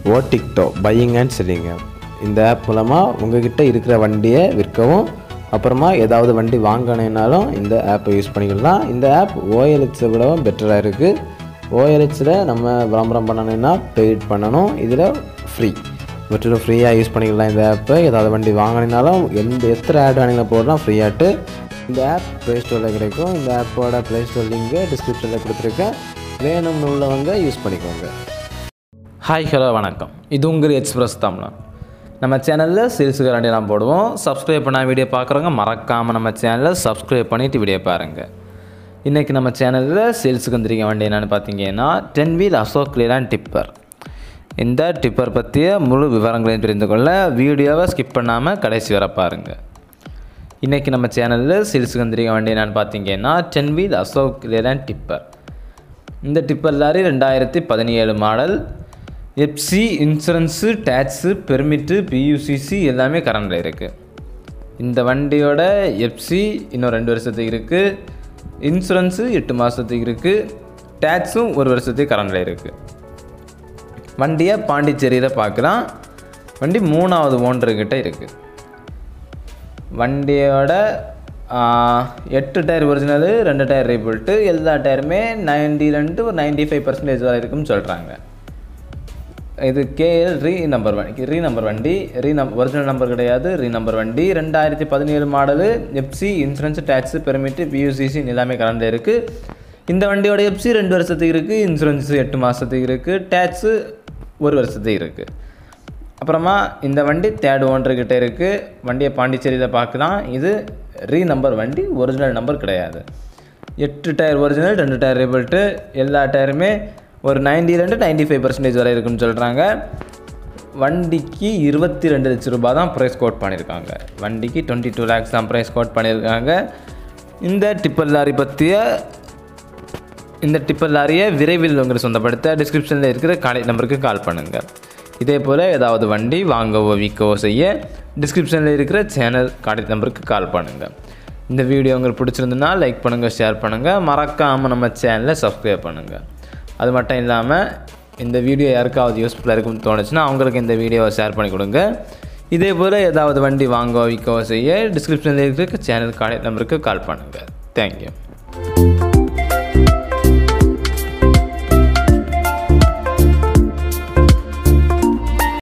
AUTICTO buying and selling app. இந்த app மூலமாக உங்ககிட்ட இருக்கிற வண்டியை விற்கவும் அப்புறமா ஏதாவது வண்டி வாங்கினேனாலும் இந்த ஆப்பை யூஸ் பண்ணிக்கலாம். இந்த ஆப் OLXை விடவும் பெட்டராக இருக்குது. OLXில் நம்ம விளம்பரம் பண்ணணுன்னா பெய்ட் பண்ணணும். இதில் ஃப்ரீ, முற்றிலும் ஃப்ரீயாக யூஸ் பண்ணிக்கலாம் இந்த ஆப்பை. ஏதாவது வண்டி வாங்கினாலும் எத்தனை ஆட் வேணுங்களா போடலாம் ஃப்ரீயாட்டு. இந்த ஆப் ப்ளே ஸ்டோரில் கிடைக்கும். இந்த ஆப்போட ப்ளே ஸ்டோர் லிங்க்கு டிஸ்கிரிப்ஷனில் கொடுத்துருக்கேன். வேணும்னு உள்ளவங்க யூஸ் பண்ணிக்கோங்க. ஹாய் ஹலோ வணக்கம். இது உங்கள் எக்ஸ்பிரஸ் தமிழன். நம்ம சேனலில் சேல்ஸுக்கு வண்டியெல்லாம் போடுவோம். சப்ஸ்கிரைப் பண்ண வீடியோ பார்க்குறவங்க மறக்காமல் நம்ம சேனலில் சப்ஸ்கிரைப் பண்ணிவிட்டு வீடியோ பாருங்கள். இன்றைக்கி நம்ம சேனலில் சேல்ஸுக்கு வந்திருக்க வண்டி என்னென்னு பார்த்தீங்கன்னா 10 வீல் அசோக் லேலாண்ட் டிப்பர். இந்த டிப்பர் பற்றிய முழு விவரங்களையும் தெரிந்து கொள்ள வீடியோவை ஸ்கிப் பண்ணாமல் கடைசி வர பாருங்கள். இன்றைக்கி நம்ம சேனலில் சேல்ஸுக்கு வந்திருக்க வண்டி என்னென்னு பார்த்தீங்கன்னா 10 வீல் அசோக் லேலாண்ட் டிப்பர். இந்த tipper lorry 2017 model. FC, insurance, tax, permit, PUCC எல்லாமே கரண்டில் இருக்குது. இந்த வண்டியோட எஃப்சி இன்னும் 2 வருஷத்துக்கு இருக்குது. இன்சூரன்ஸு 8 மாதத்துக்கு இருக்குது. டேக்ஸும் 1 வருஷத்துக்கு கரண்டில் இருக்குது. வண்டியை பாண்டிச்சேரியில் பார்க்கலாம். வண்டி 3வது ஓனர்கிட்ட இருக்குது. வண்டியோட 8 டயர் ஒரிஜினலு, 2 டயர் ரீபில்ட்டு. எல்லா டயருமே 92 ஒரு 95% வரை இருக்குன்னு சொல்கிறாங்க. இது KL ரீநம்பர் வண்டி. ஒரிஜினல் நம்பர் கிடையாது, ரீநம்பர் வண்டி. 2017 model. FC, insurance, tax, permit, PUCC எல்லாமே கரண்டில் இருக்குது. இந்த வண்டியோட எஃப்சி 2 வருஷத்துக்கு இருக்குது. இன்சூரன்ஸு 8 மாதத்துக்கு இருக்குது. டேக்ஸு 1 வருஷத்துக்கு இருக்குது. அப்புறமா இந்த வண்டி 3rd ஓனர்கிட்ட இருக்குது. வண்டியை பாண்டிச்சேரியில் பார்க்கலாம். இது ரீநம்பர் வண்டி, ஒரிஜினல் நம்பர் கிடையாது. 8 டயர் ஒரிஜினல், 2 டயர் ரீபில்ட்டு. எல்லா டயருமே ஒரு 92-95% வரை இருக்குன்னு சொல்கிறாங்க. வண்டிக்கு 22 லட்ச ரூபா தான் ப்ரைஸ் கோட் பண்ணியிருக்காங்க. வண்டிக்கு 22 lakhs தான் ப்ரைஸ் கோட் பண்ணியிருக்காங்க. இந்த டிப்பர் லாரியை விரைவில் உங்களுக்கு சொந்தப்படுத்த டிஸ்கிரிப்ஷனில் இருக்கிற கான்டாக்ட் நம்பருக்கு கால் பண்ணுங்கள். இதே போல் ஏதாவது வண்டி வாங்கவோ விற்கவோ செய்ய டிஸ்கிரிப்ஷனில் இருக்கிற சேனல் கான்டாக்ட் நம்பருக்கு கால் பண்ணுங்கள். இந்த வீடியோ உங்களுக்கு பிடிச்சிருந்துன்னா லைக் பண்ணுங்கள், ஷேர் பண்ணுங்கள். மறக்காமல் நம்ம சேனலை சப்ஸ்கிரைப் பண்ணுங்கள். அது மட்டும் இல்லாமல் இந்த வீடியோ யாருக்காவது யூஸ்ஃபுல்லாக இருக்குன்னு தோணுச்சுன்னா அவங்களுக்கு இந்த வீடியோவை ஷேர் பண்ணி கொடுங்க. இதே போல் ஏதாவது வண்டி வாங்கவோ விற்கவோ செய்ய டிஸ்கிரிப்ஷனில் இருக்கிற சேனல் கான்டாக்ட் நம்பருக்கு கால் பண்ணுங்கள். தேங்க்யூ.